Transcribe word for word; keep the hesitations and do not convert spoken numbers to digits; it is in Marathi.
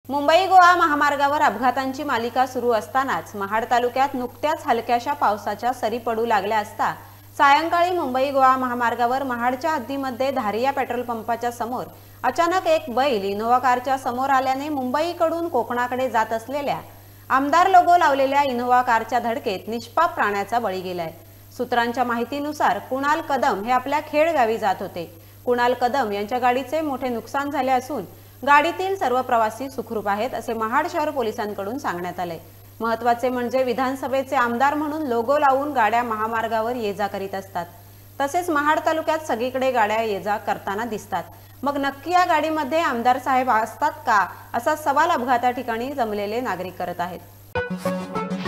मुंबई गोवा महामार्गावर अपघातांची मालिका सुरू असतानाच महाड तालुक्यात नुकत्याच हलक्याशा पावसाच्या सरी पडू लागल्या असता सायंकाळी मुंबई गोवा महामार्गावर महाडच्या हद्दीमध्ये धारिया पेट्रोल पंपाच्या समोर अचानक एक बैल इनोवा कारच्या समोर आल्याने मुंबईकडून कोकणाकडे जात असलेल्या आमदार लोगो लावलेल्या इनोवा कारच्या धडकेत निष्पाप प्राण्याचा बळी गेलाय। सूत्रांच्या माहितीनुसार कुणाल कदम हे आपल्या खेड गावी जात होते। कुणाल कदम यांच्या गाडीचे मोठे नुकसान झाले असून गाडीतील सर्व प्रवासी सुखरूप आहेत असे महाड शहर पोलिसांकडून सांगण्यात आले। महत्त्वाचे म्हणजे विधानसभेचे आमदार म्हणून लोगो लावून गाड्या महामार्गावर ये-जा करीत असतात। तसेच महाड तालुक्यात सगळीकडे गाड्या ये-जा करताना दिसतात। मग नक्की या गाडीमध्ये आमदार साहेब असतात का असा सवाल अपघाता ठिकाणी जमलेले नागरिक करत आहेत।